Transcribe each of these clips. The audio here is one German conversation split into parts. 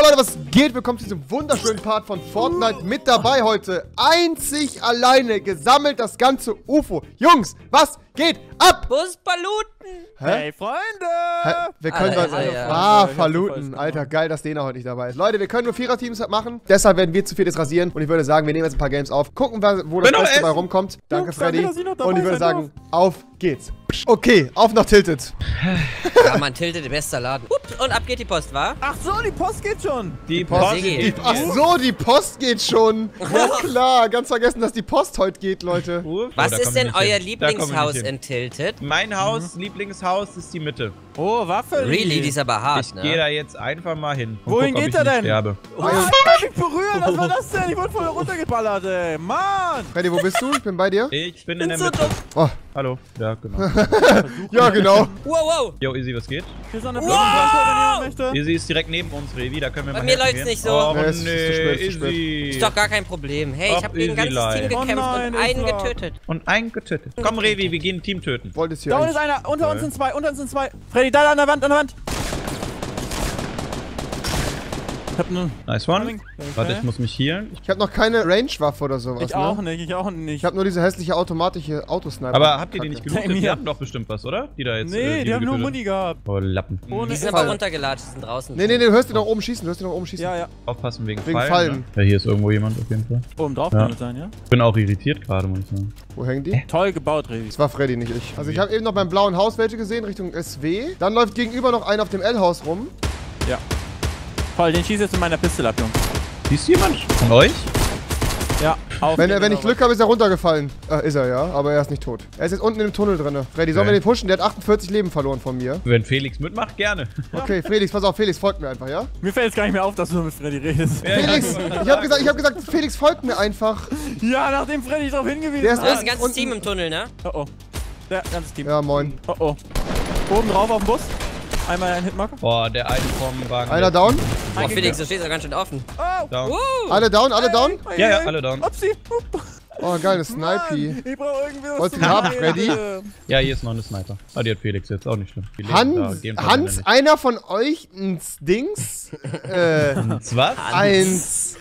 Leute, was geht? Willkommen zu diesem wunderschönen Part von Fortnite. Mit dabei heute, einzig alleine, gesammelt das ganze UFO. Jungs, was geht ab? Buspaluten! Hey, Freunde! Hä? Wir können verluten. Alter, geil, dass Dena heute nicht dabei ist. Leute, wir können nur Vierer-Teams machen. Deshalb werden wir zu viertes rasieren. Und ich würde sagen, wir nehmen jetzt ein paar Games auf. Gucken, wo das Beste dabei rumkommt. Danke, Freddy. Und ich würde sagen, auf geht's. Okay, auf nach Tilted. Ja, man, Tilted, bester Laden. Ups, und ab geht die Post, wa? Ach so, die Post geht schon. Die Post geht. Ach so, die Post geht schon. Ja klar, ganz vergessen, dass die Post heute geht, Leute. Was ist denn euer Lieblingshaus in Tilted? Mein Haus, Lieblingshaus ist die Mitte. Oh, Waffe. Really, die ist aber hart, Ich gehe da jetzt einfach mal hin. Wohin geht er denn? Sterbe. Oh, ich hab mich berührt. Was war das denn? Ich wurde voll runtergeballert, ey. Mann. Freddy, wo bist du? Ich bin bei dir. Ich bin in der Mitte. Oh. Hallo. Ja, genau. Ja, genau. Wow, wow. Yo, Easy, was geht? Hier ist eine Blöckenwaffe, wenn jemand möchte. Easy ist direkt neben uns, Revi. Da können wir Bei mal mir helfen läuft's nicht gehen. so. Oh, Nee, es ist zu spät, nee, zu spät. Easy. Ist doch gar kein Problem. Hey, ich habe gegen ein ganzes Easy Team gekämpft Oh nein, und einen ich war- getötet. Und einen getötet. Komm, Revi, wir gehen ein Team töten. Wolltest hier Da unten ist eigentlich. einer. Unter uns sind zwei. Unter uns sind zwei. Freddy, da an der Wand, an der Wand. Ich hab ne. Nice one. Okay. Warte, ich muss mich healen. Ich habe noch keine Range-Waffe oder sowas, Ich auch nicht, ich auch nicht. Ich habe nur diese hässliche automatische Autosniper. Aber habt ihr die Kacke. nicht gelootet? Hey, Die hatten doch bestimmt was, oder? Die da jetzt. Nee, die haben nur getötet. Muni gehabt. Oh, Lappen. Ohne Die sind Fall. aber runtergelatscht, sind draußen. Nee, du hörst die noch oben schießen, Ja, ja. Aufpassen wegen Wegen Fallen. Fallen. Ne? Ja, hier ist irgendwo jemand auf jeden Fall. Oben drauf Ja. kann es sein, ja? Ich bin auch irritiert gerade, muss ich sagen. Wo hängen die? Toll gebaut, Revi. Das war Freddy, nicht ich. Also ich habe eben noch beim blauen Haus welche gesehen, Richtung SW. Dann läuft gegenüber noch einer auf dem L-Haus rum. Ja. Toll, den schieß jetzt mit meiner Pistole ab, Jungs. Siehst du jemand von euch? Ja, auf. Wenn ich Glück habe, ist er runtergefallen. Ist er, ja. Aber er ist nicht tot. Er ist jetzt unten in dem Tunnel drin. Freddy, sollen wir Okay. den pushen? Der hat 48 Leben verloren von mir. Wenn Felix mitmacht, gerne. Okay, Felix, pass auf. Felix, folgt mir einfach, ja? Mir fällt jetzt gar nicht mehr auf, dass du mit Freddy redest. Felix, ich hab gesagt, Felix, folgt mir einfach. Ja, nachdem Freddy darauf hingewiesen Der ist Da ist ein unten- ganzes Team im Tunnel, ne? Oh oh. Der ganze Team. Ja, moin. Oh oh. Oben drauf auf dem Bus. Einmal ein Hitmarker. Boah, der eine vom Wagen. Einer down? Oh, Felix, du stehst ja ganz schön offen. Oh. Down. Alle down, alle down? Ja, alle down. Upsi. Oh, geile Snipey. Mann, ich brauch irgendwie was Wolltest du zu ihn haben, reden. Freddy? Ja, hier ist noch eine Sniper. Ah, die hat Felix jetzt auch nicht schlimm. Die leben da, Hans, gehen von denen nicht. einer von euch ein Dings? Was? Eins.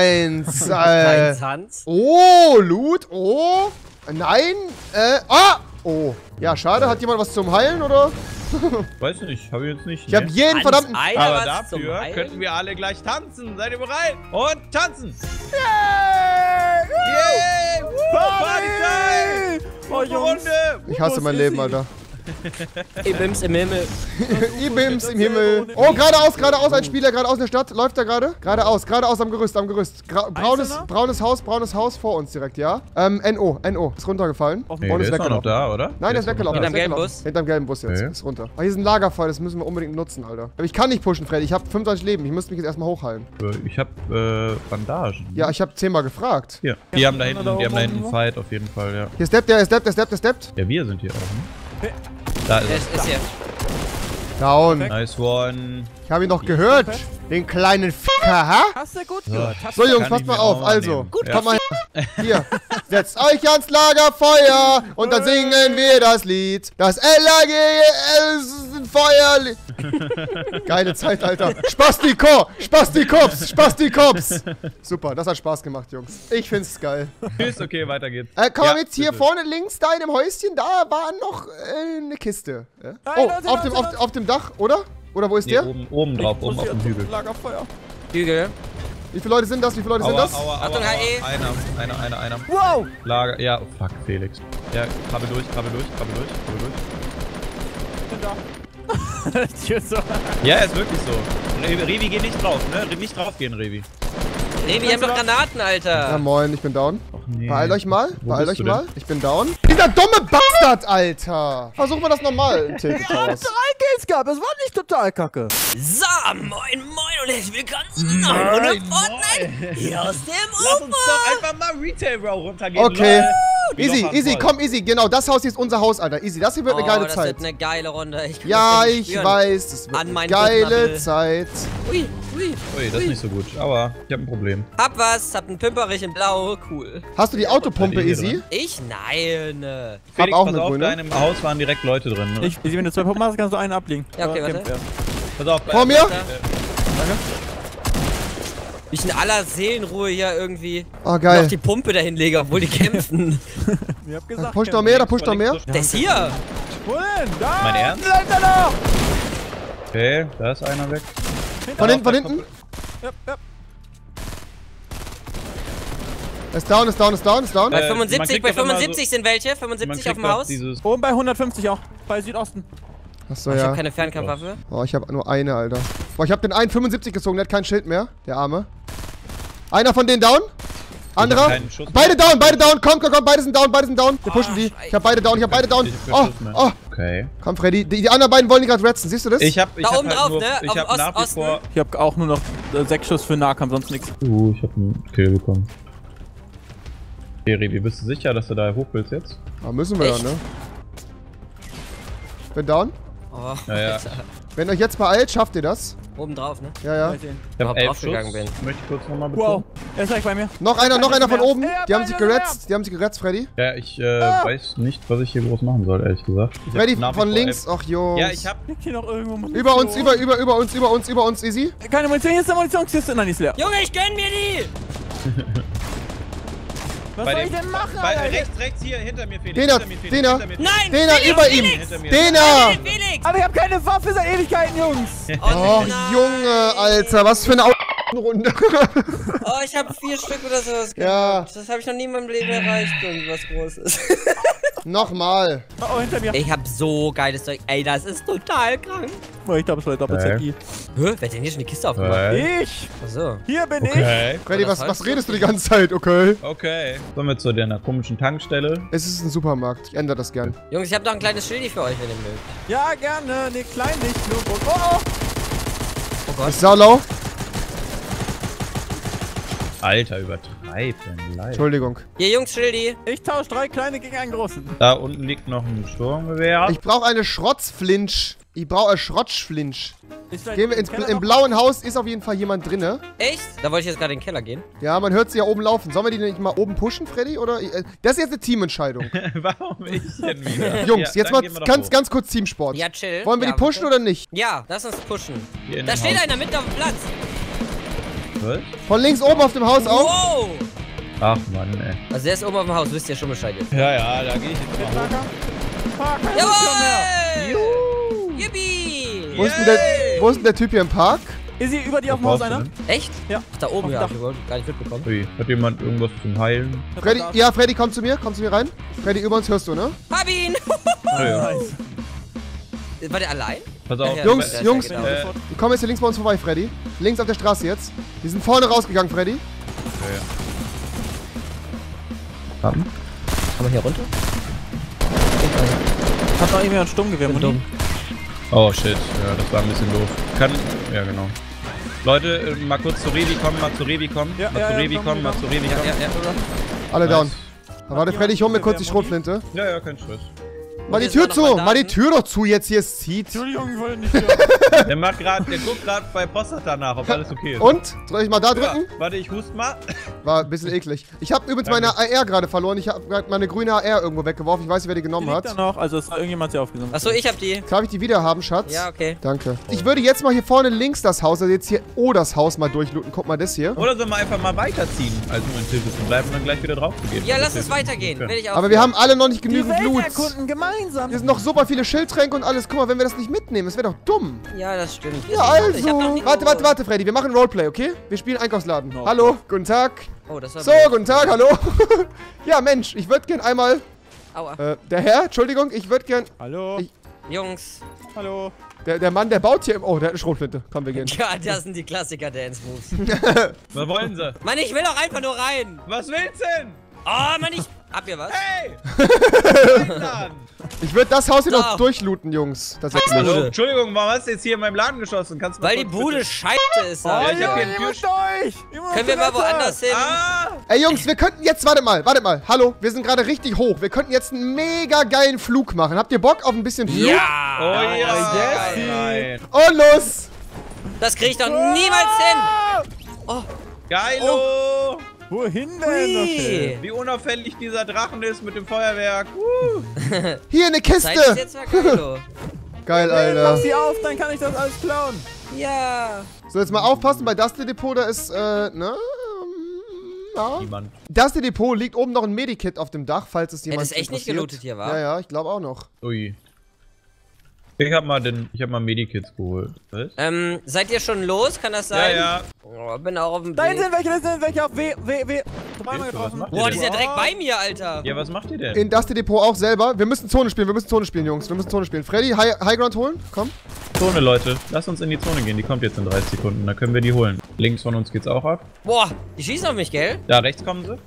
Hans. Oh, Loot. Oh. Nein. Oh. Ja, schade. Hat jemand was zum Heilen, oder? Weiß nicht, habe ich jetzt nicht. Ich habe jeden verdammten... Einer Aber was zum dafür Heilen? könnten wir alle gleich tanzen. Seid ihr bereit? Und tanzen! Yay! Yay! Party-Time! Oh, Jungs. Runde! Ich hasse mein Leben, Alter. Ibims im Himmel. Ibims im Himmel. Oh, geradeaus, ein Spieler, geradeaus in der Stadt. Läuft da gerade? Geradeaus am Gerüst. Braunes Haus vor uns direkt, ja? NO. Ist runtergefallen. Auf Nee, dem Und der ist ist doch noch weggelaufen. da, oder? Nein, der ist weggelaufen. Hinterm gelben weggelaufen. Bus? Hinterm gelben Bus jetzt. Okay. Ist runter. Ah, hier ist ein Lagerfeuer, das müssen wir unbedingt nutzen, Alter. Aber ich kann nicht pushen, Freddy. Ich habe 25 Leben. Ich müsste mich jetzt erstmal hochheilen. Ich habe Bandagen. Ja, ich habe 10-mal gefragt. Hier. Die haben da hinten, da oben einen irgendwo? Fight auf jeden Fall, ja. Hier steppt der. Ja, wir sind hier auch, ne? Da ist Der er. ist hier. Down. Nice one. Ich habe ihn doch gehört. Den kleinen Ficker, ha? Hast du gut gehört? Hast So, du- Jungs, Kann passt ich mal mir auf. auch Also, annehmen. Gut, kommt mal her. Hier, setzt euch ans Lagerfeuer und dann singen wir das Lied. Das LAG ist ein Feuerlied. Geile Zeit, Alter. Spastikops. Super, das hat Spaß gemacht, Jungs. Ich find's geil. Ist okay, weiter geht's. Komm Ja, jetzt hier bitte. vorne links, da in dem Häuschen, da war noch eine Kiste. Ja? Oh, auf dem Dach, oder? Oder wo ist Nee, der? oben drauf, oben auf dem Hügel. Lagerfeuer. Hügel. Wie viele Leute sind das? Aua. Achtung, HE. Einer. Wow! Lager, ja, oh, fuck, Felix. Ja, krabbel durch. Tschüss. Ja, ist wirklich so. Revi, geh nicht drauf, ne? Nicht draufgehen, Revi. Nee, wir haben doch Granaten, Ja, Alter. moin, ich bin down. Nee. Beeilt euch mal, Wo bist du denn? Ich bin down. Dieser dumme Bastard, Alter! Versuch mal das nochmal im Tilted Towers. Kills gab, es war nicht total kacke. So, moin und herzlich willkommen zu einer neuen Runde Fortnite hier aus dem Lass uns UFO. doch einfach mal Retail Row runtergehen. Okay. Leute. Easy, komm, easy. Genau, das Haus hier ist unser Haus, Alter. Easy, das hier wird eine geile das Zeit. wird eine geile Runde. Ich kann Ja, das richtig ich spüren. weiß, das wird An eine meinen geile Bauchnabel. Zeit. Ui. Ui, das ist nicht so gut. Aber ich hab ein Problem. Hab einen Pimperich in Blau. Cool. Hast du die Autopumpe, Hier Easy? dran. Ich? Nein. Felix, auch pass eine auf, grüne. da in dem Haus waren direkt Leute drin. Ne? Wenn du 2 Pumpen hast, kannst du einen ablegen. Ja, okay, Aber warte. kämpft erst. Pass auf. Vor mir? Wie ich in aller Seelenruhe hier irgendwie Oh, geil. noch die Pumpe dahin lege, obwohl die kämpfen. Ich hab gesagt, Push noch mehr, da push noch mehr. Der ist hier. Wo denn? Da! Mein Ernst? Bleibt er noch! Okay, da ist einer weg. Von hinten, von hinten. Ja, ja. Ist down, ist down, ist down, ist down. Bei man 75, kriegt bei doch immer 75 sind welche. 75 auf dem Haus. Oben bei 150 auch. Bei Südosten. Achso, Ich ja. hab keine Fernkampfwaffe. Oh, ich hab nur eine, Alter. Boah, ich hab den einen 75 gezogen, der hat kein Schild mehr. Der Arme. Einer von denen down. Anderer. Beide down, komm, beide sind down, Wir pushen die. Ich hab beide down, Oh, oh. Okay. Komm, Freddy. Die anderen beiden wollen die gerade retzen, siehst du das? Ich hab oben halt drauf, nur, ne? Ich Auf hab nach wie Osten. vor... Ich hab auch nur noch 6 Schuss für Nahkampf, sonst nichts. Ich hab einen Kill bekommen. Revi, bist du sicher, dass du da hoch willst jetzt? Ah, müssen wir Echt? ja, ne? Bin down. Oh, Ja, ja. Alter. Wenn ihr euch jetzt beeilt, schafft ihr das. Oben drauf, ne? Ja, ja. Ich hab Überhaupt 11 draufgegangen Schuss. bin. Möchte ich kurz nochmal Wow, betonen. er ist gleich bei mir. Noch einer von oben. Ja, Die haben sich beide geretzt. Die haben sich geretzt, Freddy. Ja, ich weiß nicht, was ich hier groß machen soll, ehrlich gesagt. Ich Freddy hab nach wie von vor links. 11. Ach, Jungs. Ja, ich hab... Liegt hier noch irgendwo Munition. Über uns, easy. Keine Munition, hier ist eine Munitionskiste. Nein, die ist leer. Junge, ich gönn mir die! Was soll ich denn machen, Bei Alter? rechts, hier, hinter mir, Felix. Dena, hinter mir, Felix, Dena. hinter mir, Felix. Nein! Dena, Felix, über ihm. Felix! Dena. Nein, Felix! Aber ich hab keine Waffe seit Ewigkeiten, Jungs. Oh, Junge, Alter, was für eine Runde. Oh, ich hab 4 Stück oder sowas Ja. gehabt. Das habe ich noch nie in meinem Leben erreicht, irgendwas Großes. Nochmal. Oh, hinter mir. Ich hab so geiles Zeug. Ey, das ist total krank. Oh, ich glaube, es war Doppel-ZI. Hä? Wer hat denn hier schon die Kiste aufgemacht? Ich! Achso. Hier bin Okay. Freddy, das was redest du die ganze Zeit, okay? Okay. Kommen wir zu der komischen Tankstelle. Es ist ein Supermarkt. Ich ändere das gern. Jungs, ich hab noch ein kleines Schildi für euch, wenn ihr mögt. ich. Ja, gerne. Nee, klein nicht. Nur oh, oh. Oh Gott. Ist saulau. Alter, übertreib dein Leid. Entschuldigung. Hier, Jungs, Schildi. Ich tausche 3 kleine gegen einen großen. Da unten liegt noch ein Sturmgewehr. Ich brauche eine Schrotzflinch. Ich brauche eine Schrotzflinch. Ist vielleicht Gehen wir im Keller im noch? blauen Haus ist auf jeden Fall jemand drinne. Echt? Da wollte ich jetzt gerade in den Keller gehen. Ja, man hört sie ja oben laufen. Sollen wir die nicht mal oben pushen, Freddy? Oder? Das ist jetzt eine Teamentscheidung. Warum ich denn wieder? Jungs, Ja, jetzt dann mal gehen wir doch ganz, hoch. ganz kurz Teamsport. Ja, chill. Wollen wir ja, die pushen bitte. oder nicht? Ja, lass uns pushen. Hier in Da dem steht Haus. einer mitten auf dem Platz. Was? Von links oben auf dem Haus auch. Wow! Ach Mann, ey. Also der ist oben auf dem Haus, wisst ihr schon Bescheid jetzt. Ja, da gehe ich jetzt mal hoch. Ah, keine Munition mehr. Jawohl! Yippie! Wo ist denn der Typ hier im Park? Ist hier über dir auf dem Was Haus brauchst du einer? denn? Echt? Ja. Ach, da oben, Auf ja. dem Hab ich überhaupt gar nicht mitbekommen. Ui, hat jemand irgendwas zum Heilen? Freddy, ja, Freddy, komm zu mir rein. Freddy, über uns hörst du, ne? Hab ihn! Ja. Nice. War der allein? Pass auf. Ja, Jungs, der ist Jungs. ja genau. Die kommen jetzt hier links bei uns vorbei, Freddy. Links auf der Straße jetzt. Die sind vorne rausgegangen, Freddy. Warten. Kann man hier runter? Hat noch irgendwer ein Sturmgewehr, Bin Muni? dumm. Oh shit, ja, das war ein bisschen doof. Ja, genau. Leute, mal kurz zu Revi kommen, Ja, mal zu Revi komm, kommen. Ja. Alle down. Nice. Da warte, Freddy, ich hol mir kurz die Schrotflinte. Ja, kein Stress. Mal die jetzt Tür noch zu! mal Mal die Daten. Tür doch zu, jetzt hier es zieht. Entschuldigung, ich wollte nicht hören. Der guckt gerade bei Prostata nach, ob alles okay ist. Und? Soll ich mal da Ja, drücken? warte, ich hust mal. War ein bisschen eklig. Ich habe übrigens meine AR gerade verloren. Ich habe gerade meine grüne AR irgendwo weggeworfen. Ich weiß nicht, wer die Die genommen liegt da hat. noch, also es war irgendjemand sie aufgesammelt. Achso, ich hab die. Darf ich die wieder haben, Schatz? Ja, okay. Danke. Ich würde jetzt mal hier vorne links das Haus, also jetzt hier das Haus mal durchlooten. Guck mal das hier. Oder sollen wir einfach mal weiterziehen, als nur in Tilbury bleiben und dann gleich wieder drauf zu gehen? Ja, lass uns weitergehen. Will ich auch. Aber wir haben alle noch nicht Die genügend Welt Loot. erkunden gemeinsam. Hier sind noch super viele Schildtränke und alles. Guck mal, wenn wir das nicht mitnehmen, das wäre doch dumm. Ja, das stimmt. Ja, Ich hab noch also. nie- Warte, Freddy. Wir machen Roleplay, okay? Wir spielen Einkaufsladen. No. Hallo, guten Tag. Oh, das war So, blöd. guten Tag, hallo. Ja, Mensch, ich würde gern einmal... Aua. der Herr, Entschuldigung, ich würde gern... Hallo. Jungs. Hallo. Der Mann, der baut hier... Oh, der hat eine Schrotflinte. Komm, wir gehen. Ja, das sind die Klassiker-Dance-Moves. Was wollen sie? Mann, ich will doch einfach nur rein. Was willst du denn? Oh, Mann, ich... Habt ihr was? Hey! Was denn dann? Ich würde das Haus hier So. noch durchlooten, Jungs. Das ist Hallo. nicht. Entschuldigung, warum hast du jetzt hier in meinem Laden geschossen? Kannst du mal Weil die kurz Bude bitte- scheiße ist. Oh, Alter. ich hab hier einen ihr müsst euch. Ihr müsst Können wir mal Toilette. woanders hin? Ah! Ey, Jungs, wir könnten jetzt... Wartet mal. Hallo, wir sind gerade richtig hoch. Wir könnten jetzt einen mega geilen Flug machen. Habt ihr Bock auf ein bisschen Flug? Ja! Oh ja! yes. Nein. Und los! Das krieg ich doch niemals hin! Oh, Geilo! Wohin denn? hui. Wie unauffällig dieser Drachen ist mit dem Feuerwerk. Hier, eine Zeig es Kiste! jetzt mal, Geilo. Geil, Mach Alter. sie auf, dann kann ich das alles klauen. Ja. So, jetzt mal aufpassen, bei Dusty Depot, da ist, ne? Ja. Niemand. Dusty Depot liegt oben noch ein Medikit auf dem Dach, falls es jemand das ist echt nicht gelootet hier, wa? Ja, ja, ich glaube auch noch. Ui. Ich hab mal Medikits geholt. Was? Seid ihr schon los? Kann das sein? Ja, ja. Oh, bin auch auf dem Weg. Da sind welche auf W. Was getroffen. macht ihr Boah, denn? die ist ja direkt bei mir, Alter. Ja, was macht ihr denn? In Dusty Depot auch selber. Wir müssen Zone spielen, Jungs. Wir müssen Zone spielen. Freddy, Highground holen. Komm. Zone, Leute. Lasst uns in die Zone gehen. Die kommt jetzt in 30 Sekunden. Da können wir die holen. Links von uns geht's auch ab. Boah, die schießen auf mich, gell? Da rechts kommen sie.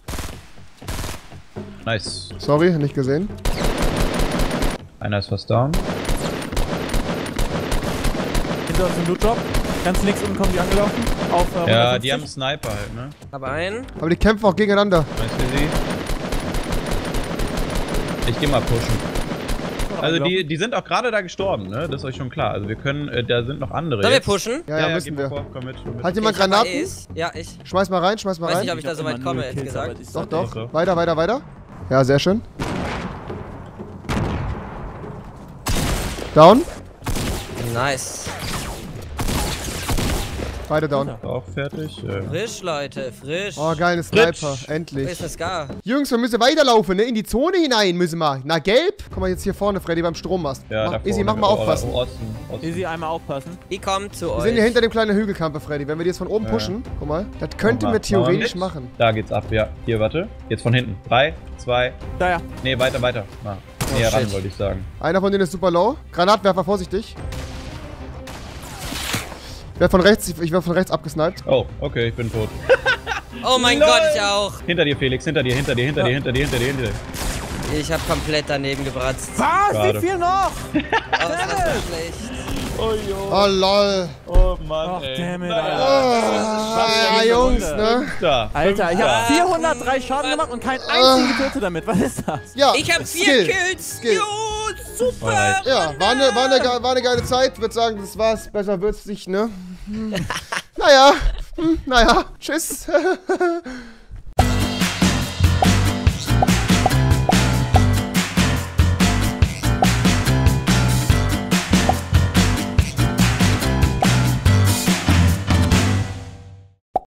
Nice. Sorry, nicht gesehen. Einer ist fast down. Hinter uns im Loot Drop. Ganz links unten kommen die angelaufen. Auf, Ja, die haben einen Sniper halt, ne? Hab einen. Aber die kämpfen auch gegeneinander. Weißt du sie? Ich geh mal pushen. Also die sind auch gerade da gestorben, ne? Das ist euch schon klar. Also wir können, da sind noch andere. Sollen wir jetzt. pushen? Ja, Ja, müssen geh mal wir. vor. Komm mit. Hat jemand Ich hab Granaten? Ace. Ja, ich. Schmeiß mal rein. Weiß nicht, ob ich da so weit komme, ehrlich gesagt. Doch. so. Weiter. Ja, sehr schön. Down. Nice. Beide down. Auch fertig. Frisch, Leute, frisch. Oh, geil, eine Sniper. Fritsch. Wo Endlich. ist das Scar? Jungs, wir müssen weiterlaufen, ne? In die Zone hinein müssen wir. Na, gelb? Guck mal jetzt hier vorne, Freddy, beim Strommast. Ja, da Easy, mach vorne. mal aufpassen. Osten. Easy, einmal aufpassen. Die kommt zu Wir euch. sind hier hinter dem kleinen Hügelkampe, Freddy. Wenn wir die jetzt von oben pushen, guck mal, das könnten wir theoretisch machen. Da geht's ab, ja. Hier, warte. Jetzt von hinten. 3, 2. Da ja. Nee, weiter. Na, näher ran, wollte ich sagen. Einer von denen ist super low. Granatwerfer, vorsichtig. Ich werde von rechts abgesniped. Oh, okay, ich bin tot. Oh mein Gott, ich auch. Hinter dir, Felix, hinter dir. Ich hab komplett daneben gebratzt. Was? Schade. Wie viel noch? Oh, ist das so schlecht. Oh, lol. Oh Mann, Ach, ey. damn it, Ah, Jungs, ne? Da. Alter, ich hab 403 Schaden gemacht und kein einzigen getötet damit. Was ist das? Ja, Ich hab 4 Skill. Kills. Skill. Jo, super. Alright. Ja, war eine geile Zeit. Würde sagen, das war's. Besser wird's nicht, ne? Naja. Tschüss.